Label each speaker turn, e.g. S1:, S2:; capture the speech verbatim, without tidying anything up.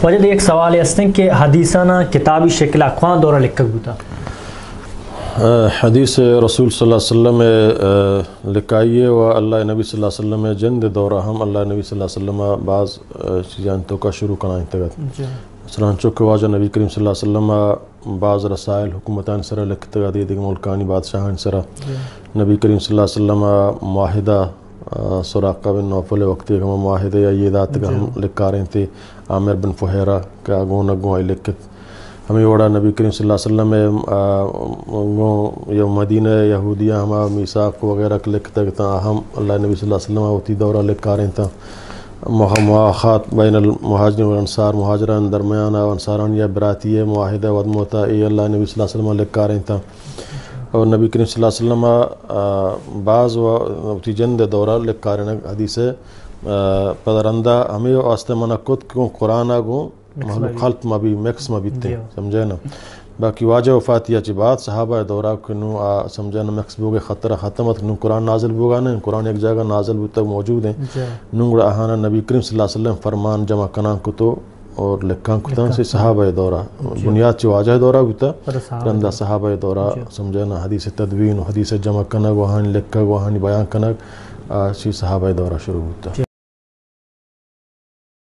S1: وجہ ایک سوال ہے کہ حدیثانہ کتابی شکل اخوان دورہ لکھا ہوتا
S2: حدیث رسول صلی اللہ علیہ وسلم لکھائیے و اللہ نبی صلی اللہ علیہ وسلم جند دورہ ہم اللہ نبی صلی اللہ علیہ وسلم بعض چیزیں تو کا شروع کرنا انتگت سرانچو کہ واجہ نبی کریم صلی اللہ علیہ وسلم بعض رسائل حکومتان سرہ لکھتا گا دیدے ملکانی بادشاہان سرہ نبی کریم صلی اللہ علیہ وسلم معاہدہ سراقہ بن نوفل وقتی کہ ہم معاہدہ یا یہ دات کا ہم لکھا رہے تھے عامر بن فہیرہ کہ آگوں نگوں آئی لکھت ہمیں وڑا نبی کریم صلی اللہ علیہ وسلم یا مدینہ یہودیہ ہما میثاق وغیرہ لکھتا کہ ہم اللہ نبی صلی اللہ علیہ وسلم ہوتی دورہ لکھا رہے تھا مواخات بین المہاجرین والانصار مہاجران درمیان انصاران یا براتی معاہدہ ودموتا اے اللہ نبی صلی اللہ علیہ وسلم لکھا رہے تھا اور نبی کریم صلی اللہ علیہ وسلم بعض و جند دورہ لکھا رہے حدیث پدرندہ ہمیں واسطے منع کت کیوں قرآن آگوں محلوق خلط ما بھی میکس ما بھی تے سمجھے نا باقی واجہ وفاتیہ چی بات صحابہ دورہ کنو سمجھے نا میکس بوگے خطرہ ختمت کنو قرآن نازل بوگا نا قرآن ایک جگہ نازل بوتا موجود ہیں نونگڑا احانا نبی کریم صلی اللہ علیہ وسلم فرمان جمع کنان کتو اور لکھان کتان سے صحابہ دورہ بنیاد چی واجہ دورہ بوتا رندہ صحابہ دورہ سمجھے نا حدیث تدوین و حدیث جمع کنگ وہاں لکھا وہاں بیان کنگ چی صحابہ دورہ شروع ہوتا